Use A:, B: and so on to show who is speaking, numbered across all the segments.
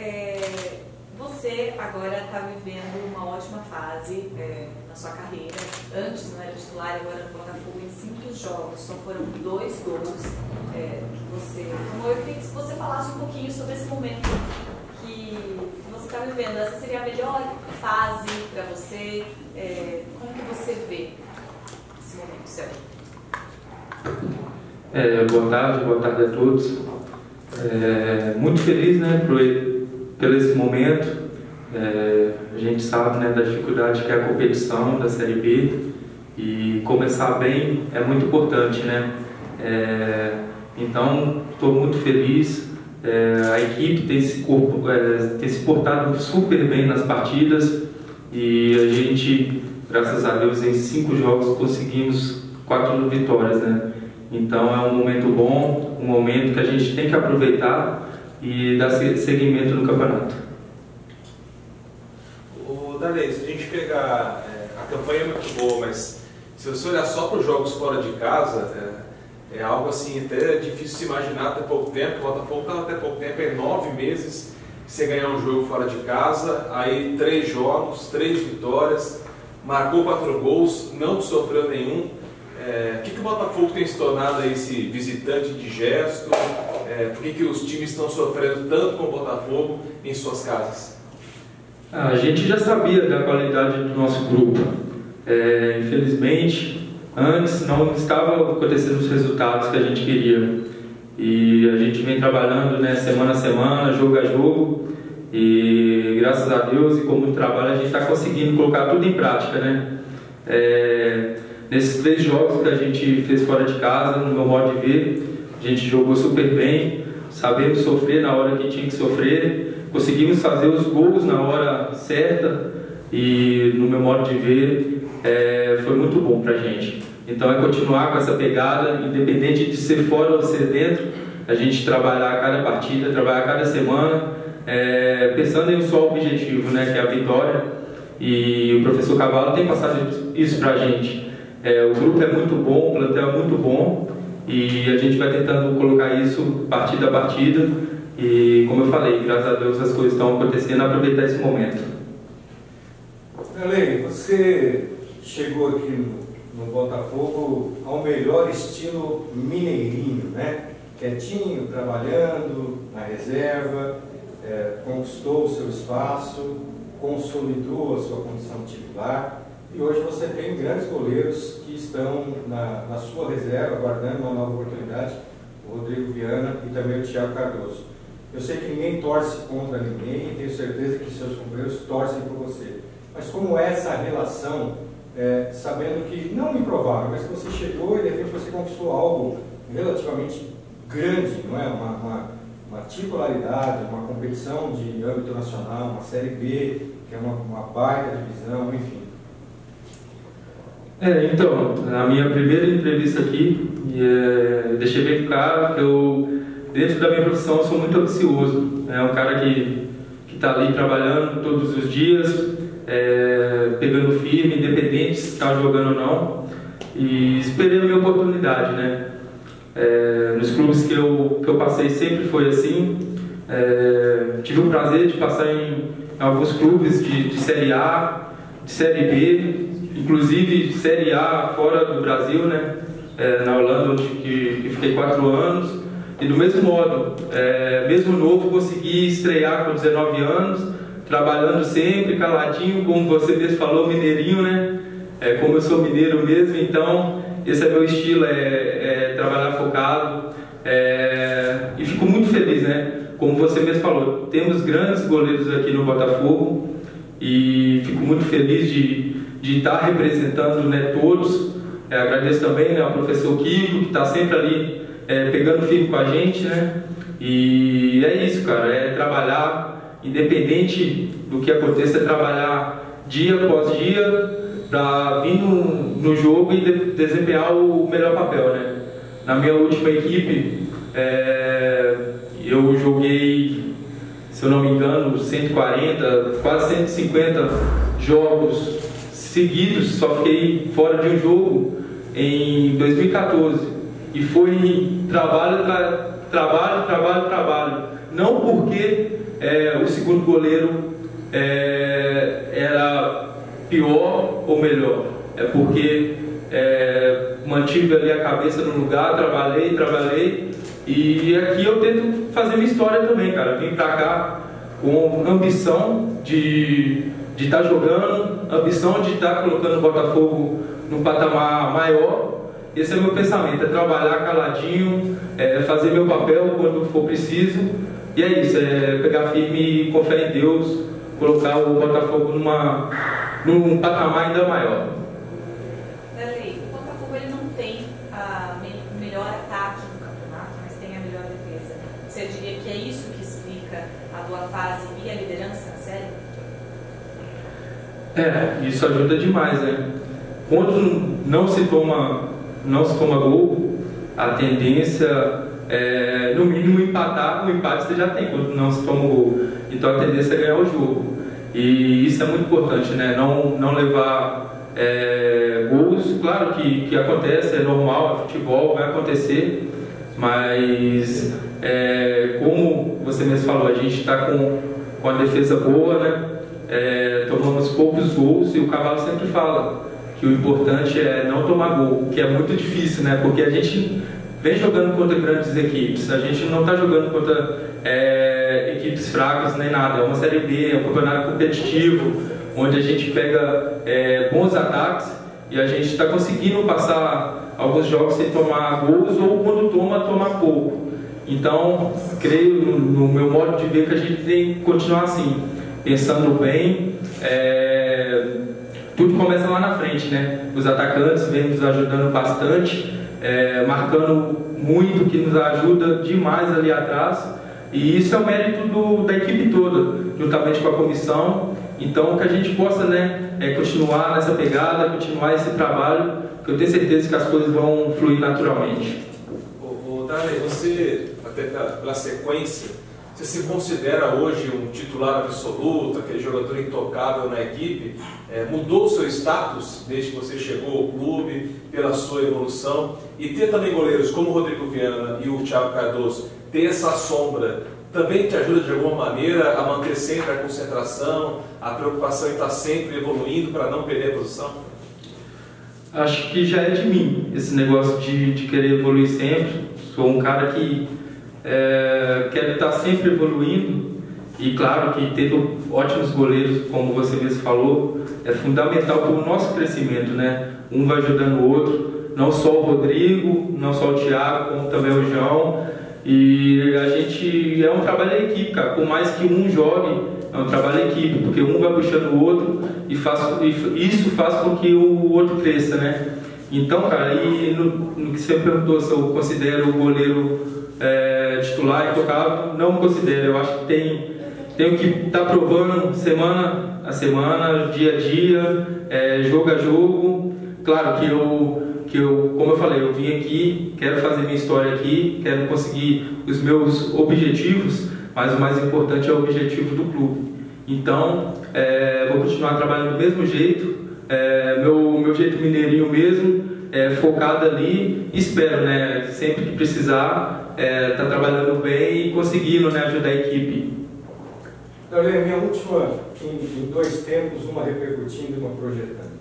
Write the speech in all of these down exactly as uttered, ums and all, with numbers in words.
A: é, você agora está vivendo uma ótima fase é, na sua carreira. Antes não era titular, agora no Botafogo em cinco jogos, só foram dois gols é, que você tomou. Eu queria que você falasse um pouquinho sobre esse momento que você está vivendo. Essa seria a melhor fase para você? É, como que você vê esse momento seu?
B: É, boa tarde, boa tarde a todos. É, muito feliz, né, por, por esse momento. É, a gente sabe, né, da dificuldade que é a competição da Série B, e começar bem é muito importante, né? É, então, estou muito feliz. É, a equipe tem se, corpo, é, tem se portado super bem nas partidas, e a gente, graças a Deus, em cinco jogos conseguimos quatro vitórias, né? Então é um momento bom, um momento que a gente tem que aproveitar e dar seguimento no campeonato.
C: O Darley, se a gente pegar, é, a campanha é muito boa, mas se você olhar só para os jogos fora de casa, é, é algo assim até difícil de se imaginar até pouco tempo. O Botafogo estava até pouco tempo, é nove meses você ganhar um jogo fora de casa, aí três jogos, três vitórias, marcou quatro gols, não sofreu nenhum. É, o que, que o Botafogo tem se tornado aí, esse visitante de gesto? É, por que, que os times estão sofrendo tanto com o Botafogo em suas casas?
B: A gente já sabia da qualidade do nosso grupo. É, infelizmente, antes não estavam acontecendo os resultados que a gente queria. E a gente vem trabalhando, né, semana a semana, jogo a jogo. E graças a Deus e com muito trabalho a gente está conseguindo colocar tudo em prática, né? É, Nesses três jogos que a gente fez fora de casa, no meu modo de ver, a gente jogou super bem, sabemos sofrer na hora que tinha que sofrer, conseguimos fazer os gols na hora certa e, no meu modo de ver, é, foi muito bom pra gente. Então é continuar com essa pegada, independente de ser fora ou ser dentro, a gente trabalhar a cada partida, trabalhar a cada semana, é, pensando em um só objetivo, né, que é a vitória. E o professor Cavallo tem passado isso pra gente. É, o grupo é muito bom, o plantel é muito bom, e a gente vai tentando colocar isso partida a partida, e como eu falei, graças a Deus as coisas estão acontecendo, aproveitar esse momento.
D: Darley, você chegou aqui no, no Botafogo ao melhor estilo mineirinho, né? Quietinho, trabalhando na reserva, é, conquistou o seu espaço, consolidou a sua condição titular. E hoje você tem grandes goleiros que estão na, na sua reserva, aguardando uma nova oportunidade, o Rodrigo Viana e também o Thiago Cardoso. Eu sei que ninguém torce contra ninguém e tenho certeza que seus companheiros torcem por você. Mas como é essa relação, é, sabendo que, não improvável, mas que você chegou e de repente você conquistou algo relativamente grande, não é? Uma, uma, uma titularidade, uma competição de âmbito nacional, uma Série B, que é uma, uma baita divisão, enfim.
B: É, então, na minha primeira entrevista aqui, é, deixei bem claro que eu, dentro da minha profissão, eu sou muito ambicioso. É um cara que está ali trabalhando todos os dias, é, pegando firme, independente se está jogando ou não, e esperei a minha oportunidade, né? É, nos clubes que eu, que eu passei sempre foi assim. É, tive o prazer de passar em, em alguns clubes de, de Série A, de Série B, inclusive Série A fora do Brasil, né? É, na Holanda, onde que, que fiquei quatro anos. E do mesmo modo, é, mesmo novo, consegui estrear com dezenove anos, trabalhando sempre, caladinho, como você mesmo falou, mineirinho, né? É, como eu sou mineiro mesmo, então esse é meu estilo, é, é trabalhar focado. É, e fico muito feliz, né? Como você mesmo falou, temos grandes goleiros aqui no Botafogo e fico muito feliz de, de estar representando, né, todos. É, agradeço também, né, ao professor Kiko, que está sempre ali é, pegando firme com a gente, né? E é isso, cara, é trabalhar, independente do que aconteça, é trabalhar dia após dia para vir no, no jogo e de, desempenhar o melhor papel, né? Na minha última equipe, é, eu joguei, se eu não me engano, cento e quarenta, quase cento e cinquenta jogos seguidos, só fiquei fora de um jogo em dois mil e quatorze. E foi trabalho, tra, trabalho, trabalho, trabalho. Não porque é, o segundo goleiro é, era pior ou melhor. É porque é, mantive ali a cabeça no lugar, trabalhei, trabalhei, e aqui eu tento fazer minha história também, cara. Vim pra cá com ambição de de estar jogando, ambição de estar colocando o Botafogo num patamar maior. Esse é o meu pensamento, é trabalhar caladinho, é fazer meu papel quando for preciso, e é isso, é pegar firme e com fé em Deus, colocar o Botafogo numa, num patamar ainda maior.
A: Darley, o Botafogo ele não tem a melhor ataque do campeonato, mas tem a melhor defesa. Você diria que é isso que explica a boa fase e a liderança na série?
B: É, isso ajuda demais, né? Quando não se toma, não se toma gol, a tendência é, no mínimo, empatar. O empate você já tem quando não se toma gol. Então a tendência é ganhar o jogo. E isso é muito importante, né? Não, não levar é, gols. Claro que, que acontece, é normal, é futebol, vai acontecer. Mas, é, como você mesmo falou, a gente está com, com a defesa boa, né? É, tomamos poucos gols, e o Cavalo sempre fala que o importante é não tomar gol, que é muito difícil, né? Porque a gente vem jogando contra grandes equipes, a gente não está jogando contra é, equipes fracas nem nada. É uma Série B, é um campeonato competitivo, onde a gente pega é, bons ataques e a gente está conseguindo passar alguns jogos sem tomar gols, ou quando toma, tomar pouco. Então, creio no, no meu modo de ver que a gente tem que continuar assim, pensando bem. É, tudo começa lá na frente, né? Os atacantes vêm nos ajudando bastante, é, marcando muito, que nos ajuda demais ali atrás, e isso é o mérito do, da equipe toda, juntamente com a comissão. Então, que a gente possa, né, é, continuar nessa pegada, continuar esse trabalho, que eu tenho certeza que as coisas vão fluir naturalmente.
C: O, o Darley, você, até pela, pela sequência, você se considera hoje um titular absoluto, aquele jogador intocável na equipe? É, mudou o seu status desde que você chegou ao clube, pela sua evolução? E ter também goleiros como o Rodrigo Viana e o Thiago Cardoso, ter essa sombra, também te ajuda de alguma maneira a manter sempre a concentração, a preocupação em estar sempre evoluindo para não perder a posição?
B: Acho que já é de mim, esse negócio de, de querer evoluir sempre. Sou um cara que É, quero estar sempre evoluindo, e claro que tendo ótimos goleiros, como você mesmo falou, é fundamental para o nosso crescimento, né? Um vai ajudando o outro, não só o Rodrigo, não só o Thiago, como também o João. E a gente é um trabalho em equipe, cara. Por mais que um jogue, é um trabalho em equipe, porque um vai puxando o outro e, faz, e isso faz com que o outro cresça, né? Então, cara, e no, no que você perguntou se eu considero o goleiro É, titular e tocado, não me considero. Eu acho que tem, tenho que estar tá provando semana a semana, dia a dia, é, jogo a jogo. Claro que eu, que eu, como eu falei, eu vim aqui, quero fazer minha história aqui, quero conseguir os meus objetivos, mas o mais importante é o objetivo do clube. Então, é, vou continuar trabalhando do mesmo jeito, é, meu, meu jeito mineirinho mesmo, é, focado ali, espero, né, sempre que precisar, É, tá trabalhando bem e conseguindo, né, ajudar a equipe.
D: Darley, minha última, em, em dois tempos, uma repercutindo e uma projetando.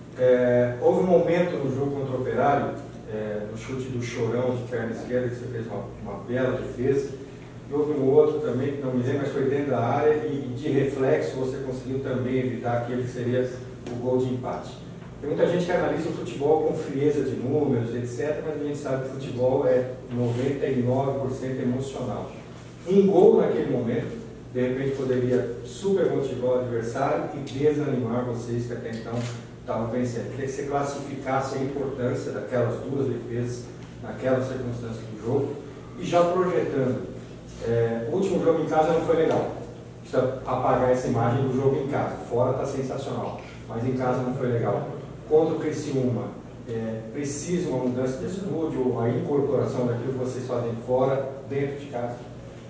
D: É, houve um momento no jogo contra o Operário, é, no chute do Chorão de perna esquerda, que você fez uma, uma bela defesa, e houve um outro também, que não me lembro, mas foi dentro da área, e, e de reflexo você conseguiu também evitar aquele que seria o gol de empate. Tem muita gente que analisa o futebol com frieza de números, etcétera, mas a gente sabe que o futebol é noventa e nove por cento emocional. Um gol naquele momento, de repente, poderia super motivar o adversário e desanimar vocês que até então estavam vencendo. Queria que você classificasse a importância daquelas duas defesas naquela circunstância do jogo. E já projetando, é, o último jogo em casa não foi legal. Precisa apagar essa imagem do jogo em casa. Fora está sensacional, mas em casa não foi legal. Contra o Criciúma, é, precisa uma mudança de atitude ou a incorporação daquilo que vocês fazem fora, dentro de casa?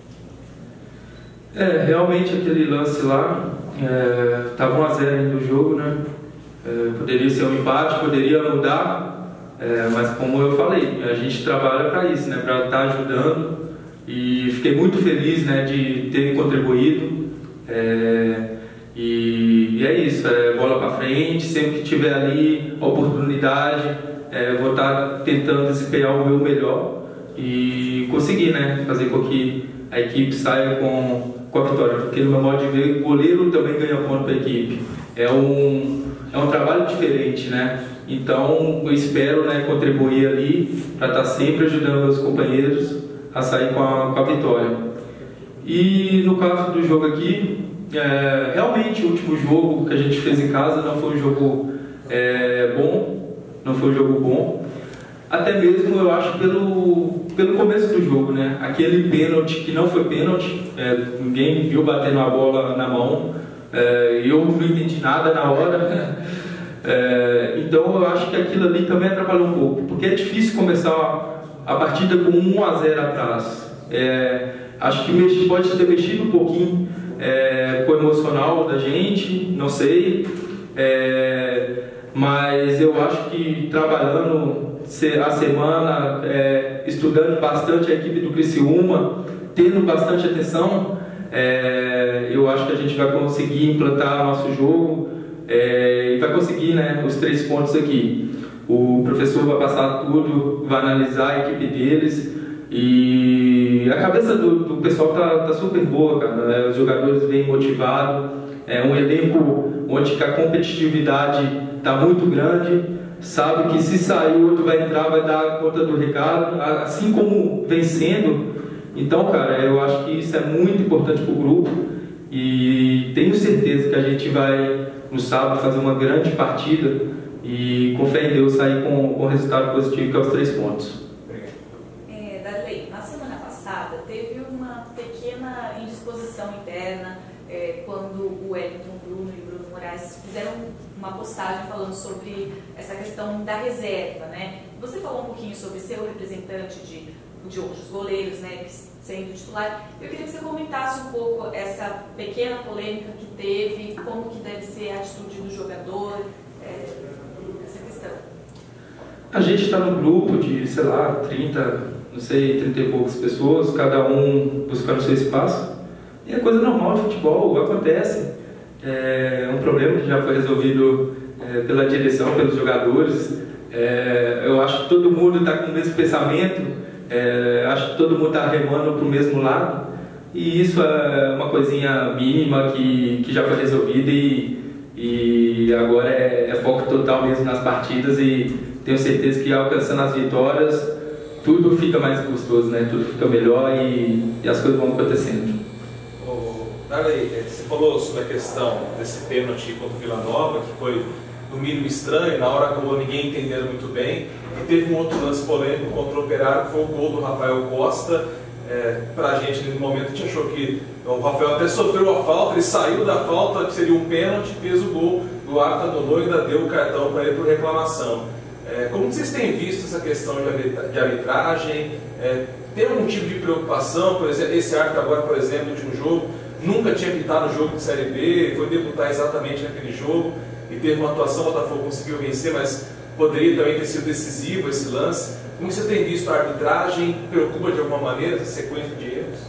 B: É, realmente aquele lance lá, estava é, um a zero ainda o jogo, né? É, poderia ser um empate, poderia mudar, é, mas como eu falei, a gente trabalha para isso, né? Para estar tá ajudando, e fiquei muito feliz, né, de ter contribuído. É, e, e é isso, é bola para frente, sempre que tiver ali a oportunidade, é, vou estar tentando desempenhar o meu melhor e conseguir, né, fazer com que a equipe saia com, com a vitória, porque no meu modo de ver, o goleiro também ganha ponto para a equipe. É um, é um trabalho diferente, né? Então eu espero, né, contribuir ali para estar sempre ajudando meus companheiros a sair com a, com a vitória. E no caso do jogo aqui, é, realmente o último jogo que a gente fez em casa não foi um jogo é, bom, não foi um jogo bom. Até mesmo eu acho pelo, pelo começo do jogo, né? Aquele pênalti que não foi pênalti, é, ninguém viu batendo a bola na mão, é, eu não entendi nada na hora. É, então eu acho que aquilo ali também atrapalhou um pouco, porque é difícil começar a partida com um a zero atrás. É, acho que mexe, pode ter mexido um pouquinho é, com o emocional da gente, não sei, é, mas eu acho que trabalhando a semana, é, estudando bastante a equipe do Criciúma, tendo bastante atenção, é, eu acho que a gente vai conseguir implantar nosso jogo é, e vai conseguir, né, os três pontos aqui. O professor vai passar tudo, vai analisar a equipe deles e a cabeça do, do pessoal tá, tá super boa, cara. É, os jogadores vêm motivados, é um elenco onde a competitividade está muito grande. Sabe que se sair o outro vai entrar, vai dar conta do recado, assim como vencendo. Então, cara, eu acho que isso é muito importante para o grupo e tenho certeza que a gente vai no sábado fazer uma grande partida e com fé em Deus sair com, com resultado positivo, que é os três pontos.
A: É, Darley, na semana passada teve uma pequena indisposição interna é, quando o Wellington Bruno e o Bruno Moraes fizeram uma postagem falando sobre essa questão da reserva, né? Você falou um pouquinho sobre ser o representante de, de outros goleiros, né, sendo titular. Eu queria que você comentasse um pouco essa pequena polêmica que teve, como que deve ser a atitude do jogador, é, essa questão.
B: A gente está num grupo de, sei lá, trinta, não sei, trinta e poucas pessoas, cada um buscando o seu espaço. E é coisa normal de futebol, acontece. É um problema que já foi resolvido é, pela direção, pelos jogadores. É, eu acho que todo mundo está com o mesmo pensamento, é, acho que todo mundo está remando para o mesmo lado. E isso é uma coisinha mínima que, que já foi resolvida e, e agora é, é foco total mesmo nas partidas e tenho certeza que alcançando as vitórias tudo fica mais gostoso, né? Tudo fica melhor e, e as coisas vão acontecendo.
C: Darley, você falou sobre a questão desse pênalti contra o Vila Nova, que foi no mínimo estranho, na hora acabou ninguém entendendo muito bem, e teve um outro lance polêmico contra o Operário, que foi o gol do Rafael Costa. É, pra gente, nesse momento, a gente achou que o Rafael até sofreu a falta, ele saiu da falta, que seria um pênalti, fez o gol, o árbitro anulou e ainda deu o cartão para ele por reclamação. É, como vocês têm visto essa questão de arbitragem? É, tem algum tipo de preocupação? Por exemplo, esse árbitro agora, por exemplo, no último jogo, nunca tinha pitado jogo de Série B, foi debutar exatamente naquele jogo e teve uma atuação, o Botafogo conseguiu vencer, mas poderia também ter sido decisivo esse lance. Como você tem visto a arbitragem? Preocupa de alguma maneira essa sequência de erros?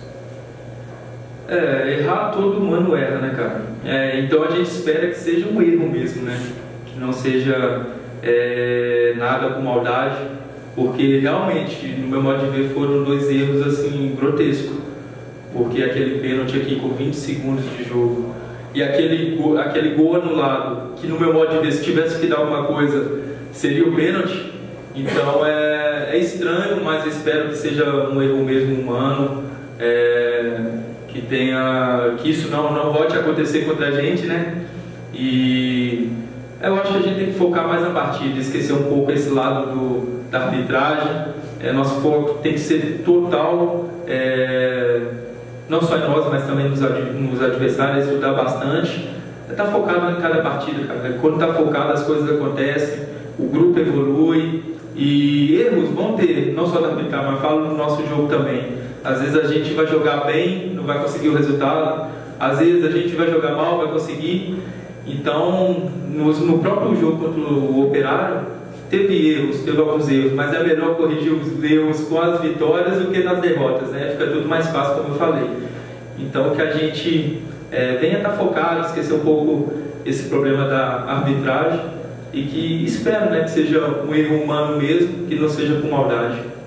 B: É, errar todo mundo erra, né, cara? É, então a gente espera que seja um erro mesmo, né? Que não seja é, nada com maldade, porque realmente, no meu modo de ver, foram dois erros assim grotescos. Porque aquele pênalti aqui com vinte segundos de jogo e aquele, aquele gol anulado, que no meu modo de ver, se tivesse que dar alguma coisa, seria o pênalti. Então é, é estranho, mas espero que seja um erro mesmo humano, é, que tenha, que isso não, não volte a acontecer contra a gente, né? E eu acho que a gente tem que focar mais na partida, esquecer um pouco esse lado do, da arbitragem. É, nosso foco tem que ser total, é, não só em nós, mas também nos, nos adversários, estudar bastante. Está focado em cada partida, cara. Quando está focado, as coisas acontecem, o grupo evolui e erros vão ter, não só da arbitragem, mas falo no nosso jogo também. Às vezes a gente vai jogar bem, não vai conseguir o resultado, às vezes a gente vai jogar mal, vai conseguir. Então, no, no próprio jogo contra o Operário, teve erros, teve alguns erros, mas é melhor corrigir os erros com as vitórias do que nas derrotas, né? Fica tudo mais fácil, como eu falei. Então, que a gente é, venha estar focado, esquecer um pouco esse problema da arbitragem e que espero, né, que seja um erro humano mesmo, que não seja com maldade.